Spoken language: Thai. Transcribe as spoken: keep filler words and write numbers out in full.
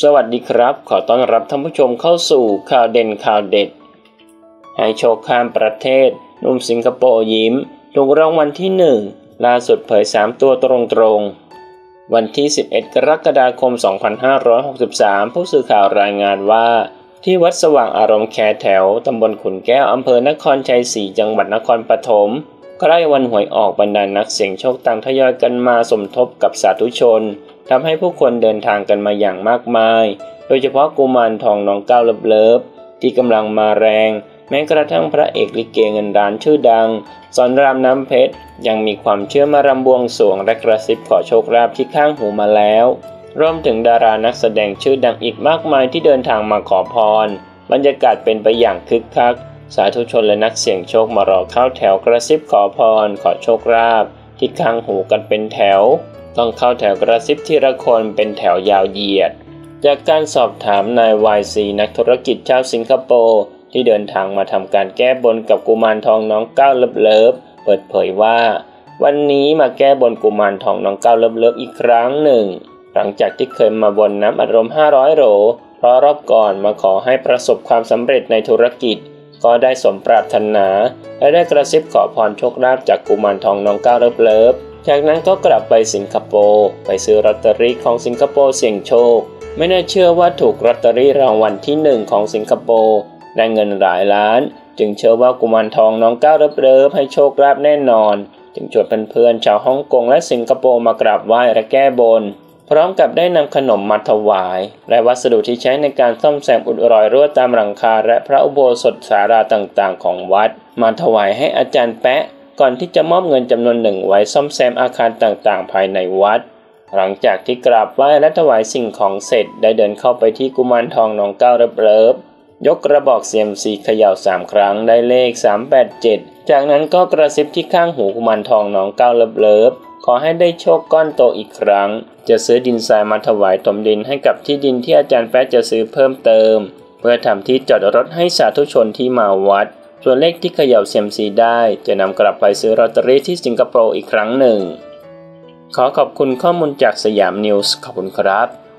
สวัสดีครับขอต้อนรับท่านผู้ชมเข้าสู่ข่าวเด่นข่าวเด็ดให้โชคข้ามประเทศหนุ่มสิงคโปร์ยิ้มถูกรางวัลที่หนึ่งล่าสุดเผยสามตัวตรงๆวันที่สิบเอ็ดกรกฎาคมสองพันห้าร้อยหกสิบสามผู้สื่อข่าวรายงานว่าที่วัดสว่างอารมณ์แคแถวตำบลขุนแก้วอำเภอนครชัยศรีจังหวัดนครปฐมใกล้วันหวยออกบรรดานักเสี่ยงโชคต่างทยอยกันมาสมทบกับสาธุชนทำให้ผู้คนเดินทางกันมาอย่างมากมายโดยเฉพาะกุมารทองน้องก้าวเลิฟๆที่กำลังมาแรงแม้กระทั่งพระเอกลิเกเงินล้านชื่อดังสอนรามน้ำเพชรยังมีความเชื่อมารำบวงสรวงและกระซิบขอโชคลาภที่ข้างหูมาแล้วรวมถึงดารานักแสดงชื่อดังอีกมากมายที่เดินทางมาขอพรบรรยากาศเป็นไปอย่างคึกคักสาธุชนและนักเสี่ยงโชคมารอเข้าแถวกระซิบขอพรขอโชคลาภที่ข้างหูกันเป็นแถวต้องเข้าแถวกระซิบทีละคนเป็นแถวยาวเหยียดจากการสอบถามนายวายซีนักธุรกิจชาวสิงคโปร์ที่เดินทางมาทำการแก้บนกับกุมารทองน้องก้าวเลิฟๆเปิดเผยว่าวันนี้มาแก้บนกุมารทองน้องก้าวเลิฟๆอีกครั้งหนึ่งหลังจากที่เคยมาบนน้ำอารมณ์ห้าร้อยโหลเพราะรอบก่อนมาขอให้ประสบความสำเร็จในธุรกิจก็ได้สมปรารถนาและได้กระซิบขอพรโชคลาภจากกุมารทองน้องก้าวเลิฟๆจากนั้นก็กลับไปสิงคโปร์ไปซื้อลอตเตอรี่ของสิงคโปร์เสี่ยงโชคไม่น่าเชื่อว่าถูกลอตเตอรี่รางวัลที่หนึ่งของสิงคโปร์ได้เงินหลายล้านจึงเชื่อว่ากุมารทองน้องก้าวเลิฟๆให้โชคลาภแน่นอนจึงชวนเพื่อนๆชาวฮ่องกงและสิงคโปร์มากราบไหว้และแก้บนพร้อมกับได้นำขนมมาถวายและวัสดุที่ใช้ในการซ่อมแซมอุดรอยรั่วตามหลังคาและพระอุโบสถศาลาต่างๆของวัดมาถวายให้อาจารย์แป๊ะก่อนที่จะมอบเงินจำนวนหนึ่งไว้ซ่อมแซมอาคารต่างๆภายในวัดหลังจากที่กราบไหว้และถวายสิ่งของเสร็จได้เดินเข้าไปที่กุมารทองน้องก้าวเลิฟๆยกกระบอกเซียมซีเขย่าสามครั้งได้เลขสามแปดเจ็ดจากนั้นก็กระซิบที่ข้างหูกุมารทองน้องก้าวเลิฟๆขอให้ได้โชคก้อนโตอีกครั้งจะซื้อดินทรายมาถวายถมดินให้กับที่ดินที่อาจารย์แป๊ะจะซื้อเพิ่มเติมเพื่อทำที่จอดรถให้สาธุชนที่มาวัดส่วนเลขที่เขย่าเซียมซีได้จะนำกลับไปซื้อลอตเตอรี่ที่สิงคโปร์อีกครั้งหนึ่งขอขอบคุณข้อมูลจากสยามนิวส์ขอบคุณครับ